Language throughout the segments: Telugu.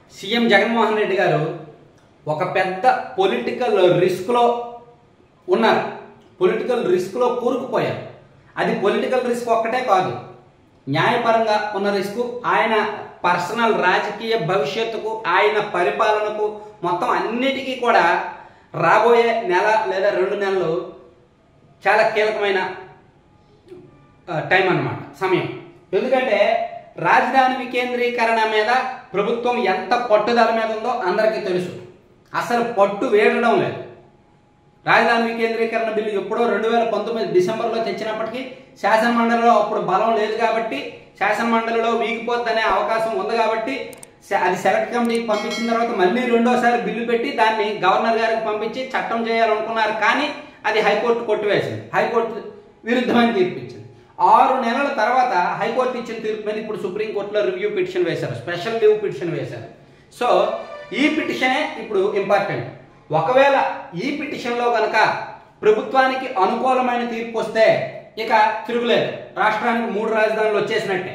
సీఎం జగన్మోహన్ రెడ్డి గారు ఒక పెద్ద పొలిటికల్ రిస్క్లో ఉన్నారు. పొలిటికల్ రిస్క్లో కూరుకుపోయారు. అది పొలిటికల్ రిస్క్ ఒక్కటే కాదు, న్యాయపరంగా ఉన్న రిస్క్, ఆయన పర్సనల్ రాజకీయ భవిష్యత్తుకు, ఆయన పరిపాలనకు, మొత్తం అన్నిటికీ కూడా రాబోయే నెల లేదా 2 నెలలు చాలా కీలకమైన టైం అన్నమాట, సమయం. ఎందుకంటే రాజధాని వికేంద్రీకరణ మీద ప్రభుత్వం ఎంత పట్టుదల మీద ఉందో అందరికీ తెలుసు. అసలు పట్టు వేయడం లేదు. రాజధాని వికేంద్రీకరణ బిల్లు ఎప్పుడో 2019 డిసెంబర్లో తెచ్చినప్పటికీ శాసనమండలిలో అప్పుడు బలం లేదు కాబట్టి, శాసనమండలిలో వీగిపోద్దనే అవకాశం ఉంది కాబట్టి అది సెలెక్ట్ కమిటీకి పంపించిన తర్వాత మళ్ళీ రెండోసారి బిల్లు పెట్టి దాన్ని గవర్నర్ గారికి పంపించి చట్టం చేయాలనుకున్నారు. కానీ అది హైకోర్టు కొట్టివేసింది. హైకోర్టు విరుద్ధమైన తీర్పు ఇచ్చింది. 6 నెలల తర్వాత హైకోర్టు ఇచ్చిన తీర్పు మీద ఇప్పుడు సుప్రీంకోర్టులో రివ్యూ పిటిషన్ వేశారు, స్పెషల్ లీవ్ పిటిషన్ వేశారు. సో ఈ పిటిషనే ఇప్పుడు ఇంపార్టెంట్. ఒకవేళ ఈ పిటిషన్లో కనుక ప్రభుత్వానికి అనుకూలమైన తీర్పు వస్తే ఇక తిరుగులేదు, రాష్ట్రానికి 3 రాజధానులు వచ్చేసినట్టే.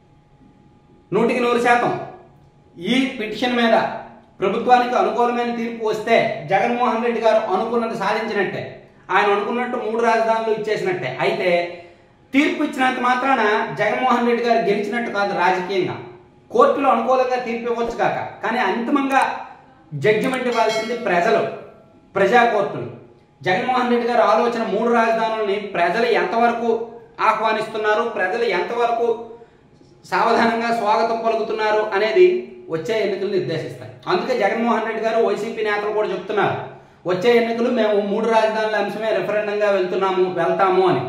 100% ఈ పిటిషన్ మీద ప్రభుత్వానికి అనుకూలమైన తీర్పు వస్తే జగన్మోహన్ రెడ్డి గారు అనుకున్నది సాధించినట్టే. ఆయన అనుకున్నట్టు 3 రాజధానులు ఇచ్చేసినట్టే. అయితే తీర్పు ఇచ్చినంత మాత్రాన జగన్మోహన్ రెడ్డి గారు గెలిచినట్టు కాదు. రాజకీయంగా కోర్టులో అనుకూలంగా తీర్పు ఇవ్వచ్చు కాక, కానీ అంతిమంగా జడ్జిమెంట్ ఇవ్వాల్సింది ప్రజలు, ప్రజా కోర్టులు. జగన్మోహన్ రెడ్డి గారు ఆలోచన 3 రాజధానులని ప్రజలు ఎంతవరకు ఆహ్వానిస్తున్నారు, ప్రజలు ఎంతవరకు సావధానంగా స్వాగతం పలుకుతున్నారు అనేది వచ్చే ఎన్నికలు నిర్దేశిస్తాయి. అందుకే జగన్మోహన్ రెడ్డి గారు, వైసీపీ నేతలు కూడా చెప్తున్నారు, వచ్చే ఎన్నికలు మేము 3 రాజధానుల అంశమే రెఫరెండంగా వెళ్తాము అని.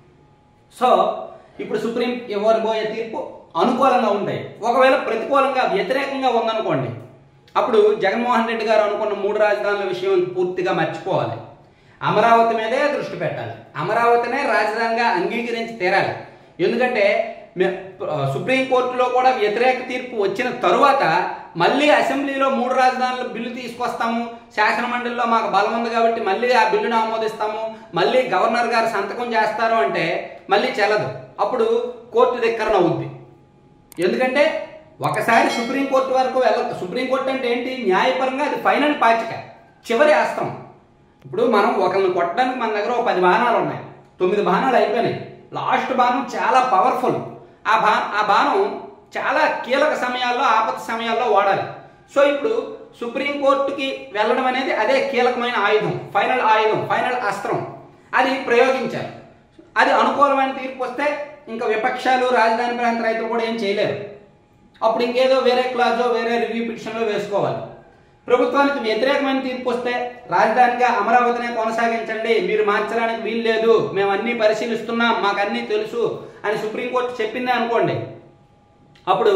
సో ఇప్పుడు సుప్రీం ఇవ్వబోయే తీర్పు అనుకూలంగా ఉంటాయి. ఒకవేళ ప్రతికూలంగా వ్యతిరేకంగా ఉందనుకోండి, అప్పుడు జగన్మోహన్ రెడ్డి గారు అనుకున్న 3 రాజధానుల విషయం పూర్తిగా మర్చిపోవాలి. అమరావతి మీదే దృష్టి పెట్టాలి. అమరావతినే రాజధానిగా అంగీకరించి తీరాలి. ఎందుకంటే సుప్రీంకోర్టులో కూడా వ్యతిరేక తీర్పు వచ్చిన తరువాత మళ్ళీ అసెంబ్లీలో 3 రాజధానుల బిల్లు తీసుకొస్తాము, శాసనమండలిలో మాకు బలం ఉంది కాబట్టి మళ్ళీ ఆ బిల్లును ఆమోదిస్తాము, మళ్ళీ గవర్నర్ గారు సంతకం చేస్తారు అంటే మళ్ళీ చెల్లదు. అప్పుడు కోర్టు ధిక్కరణ అవుద్ది. ఎందుకంటే ఒకసారి సుప్రీంకోర్టు వరకు సుప్రీంకోర్టు అంటే ఏంటి, న్యాయపరంగా అది ఫైనల్ పాచిక, చివరి అస్త్రం. ఇప్పుడు మనం ఒకరిని కొట్టడానికి మన దగ్గర 10 బాణాలు ఉన్నాయి, 9 బాణాలు అయిపోయినాయి. లాస్ట్ బాణం చాలా పవర్ఫుల్. ఆ బాణం చాలా కీలక సమయాల్లో, ఆపద సమయాల్లో వాడాలి. సో ఇప్పుడు సుప్రీంకోర్టుకి వెళ్ళడం అనేది అదే కీలకమైన ఆయుధం, ఫైనల్ అస్త్రం. అది ప్రయోగించాలి. అది అనుకూలమైన తీర్పు వస్తే ఇంకా విపక్షాలు, రాజధాని ప్రాంత రైతులు కూడా ఏం చేయలేరు. అప్పుడు ఇంకేదో వేరే క్లాజో, వేరే రివ్యూ పిటిషన్లో వేసుకోవాలి. ప్రభుత్వానికి వ్యతిరేకమైన తీర్పు వస్తే రాజధానిగా అమరావతినే కొనసాగించండి, మీరు మార్చడానికి వీలు లేదు, మేము అన్నీ పరిశీలిస్తున్నాం, మాకు అన్నీ తెలుసు అని సుప్రీంకోర్టు చెప్పిందే అనుకోండి, అప్పుడు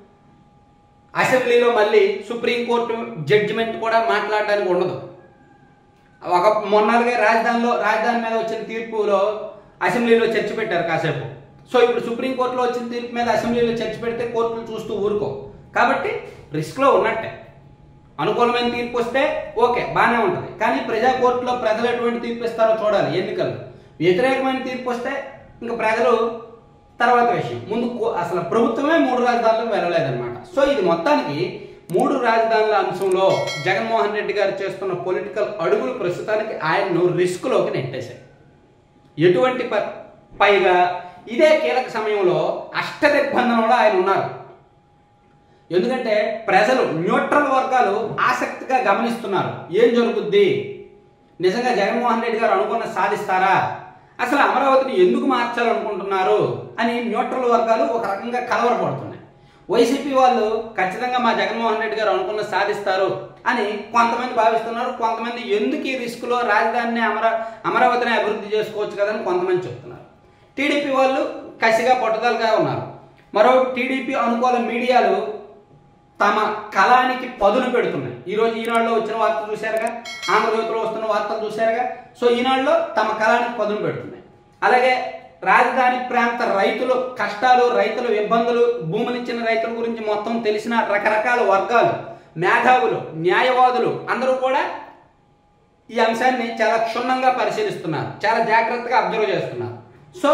అసెంబ్లీలో మళ్ళీ సుప్రీంకోర్టు జడ్జిమెంట్ కూడా మాట్లాడడానికి ఉండదు. మొన్నలుగా రాజధాని మీద వచ్చిన తీర్పులో అసెంబ్లీలో చర్చ పెట్టారు కాసేపు. సో ఇప్పుడు సుప్రీంకోర్టులో వచ్చిన తీర్పు మీద అసెంబ్లీలో చర్చ పెడితే కోర్టులు చూస్తూ ఊరుకో. కాబట్టి రిస్క్లో ఉన్నట్టే. అనుకూలమైన తీర్పు వస్తే ఓకే, బాగానే ఉంటుంది. కానీ ప్రజా కోర్టులో ప్రజలు ఎటువంటి తీర్పు ఇస్తారో చూడాలి ఎన్నికలు. వ్యతిరేకమైన తీర్పు వస్తే ఇంకా ప్రజలు తర్వాత విషయం. ముందు అసలు ప్రభుత్వమే 3 రాజధానులకు వెళ్ళలేదన్నమాట. సో ఇది మొత్తానికి 3 రాజధానుల అంశంలో జగన్మోహన్ రెడ్డి గారు చేస్తున్న పొలిటికల్ అడుగులు ప్రస్తుతానికి ఆయన్ను రిస్క్లోకి నెట్టేశాయి. ఎటువంటి పైగా ఇదే కీలక సమయంలో అష్టదిగ్బంధనంలో ఆయన ఉన్నారు. ఎందుకంటే ప్రజలు, న్యూట్రల్ వర్గాలు ఆసక్తిగా గమనిస్తున్నారు ఏం జరుగుద్ది, నిజంగా జగన్మోహన్ రెడ్డి గారు అనుకున్న సాధిస్తారా, అసలు అమరావతిని ఎందుకు మార్చాలనుకుంటున్నారు అని న్యూట్రల్ వర్గాలు ఒక రకంగా కలవరపడుతున్నాయి. వైసీపీ వాళ్ళు ఖచ్చితంగా మా జగన్మోహన్ రెడ్డి గారు అనుకున్న సాధిస్తారు అని కొంతమంది భావిస్తున్నారు. కొంతమంది ఎందుకు ఈ రిస్క్లో రాజధానిని అమరావతిని అభివృద్ధి చేసుకోవచ్చు కదని కొంతమంది చెప్తున్నారు. టీడీపీ వాళ్ళు కసిగా పట్టుదలగా ఉన్నారు. మరో టీడీపీ అనుకూల మీడియాలు తమ కళానికి పదును పెడుతున్నాయి. ఈరోజు ఈనాడులో వచ్చిన వార్తలు చూశారుగా, ఆంధ్రజ్యోతిలో వస్తున్న వార్తలు చూశారుగా. సో ఈనాడులో తమ కళానికి పదును పెడుతున్నాయి. అలాగే రాజధాని ప్రాంత రైతుల కష్టాలు, రైతుల ఇబ్బందులు, భూములు ఇచ్చిన రైతుల గురించి మొత్తం తెలిసిన రకరకాల వర్గాలు, మేధావులు, న్యాయవాదులు అందరూ కూడా ఈ అంశాన్ని చాలా క్షుణ్ణంగా పరిశీలిస్తున్నారు, చాలా జాగ్రత్తగా అబ్జర్వ్ చేస్తున్నారు. సో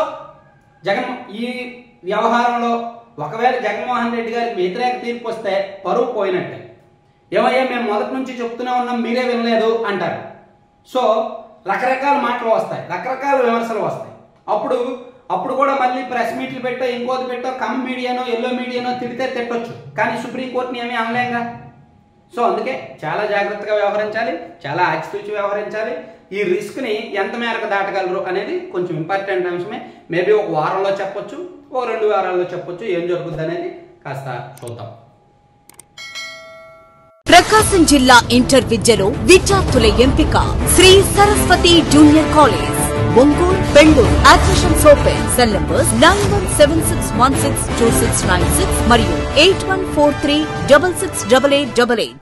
ఈ వ్యవహారంలో ఒకవేళ జగన్మోహన్ రెడ్డి గారికి వ్యతిరేక తీర్పు వస్తే పరువు పోయినట్టే. ఏమయ్యా మేము మొదటి నుంచి చెప్తూనే ఉన్నాం మీరే వినలేదు అంటారు. సో రకరకాల మాటలు వస్తాయి, రకరకాల విమర్శలు వస్తాయి. అప్పుడు కూడా మళ్ళీ ప్రెస్ మీట్లు పెట్టో ఇంకోటి పెట్టో కమ్ మీడియానో ఎల్లో మీడియానో తిడితే తిట్టొచ్చు, కానీ సుప్రీంకోర్టుని ఏమీ అనలేంగా. సో అందుకే చాలా జాగ్రత్తగా వ్యవహరించాలి, చాలా ఆచితూచి వ్యవహరించాలి. ఈ రిస్క్ని ఎంత మేరకు దాటగలరు అనేది కొంచెం ఇంపార్టెంట్ అంశమే. మేబీ ఒక వారంలో చెప్పొచ్చు, ఒక 2 వారాల్లో చెప్పొచ్చు. ఏం జరుగుతుంది అనేది కాస్త చూద్దాం. ప్రకాశం జిల్లా ఇంటర్ విద్యలో విద్యార్థుల ఎంపిక Shri Saraswati junior college, Ongole, Bengaluru. Admissions open. Cell numbers 9176162696 మరియు 8143668888.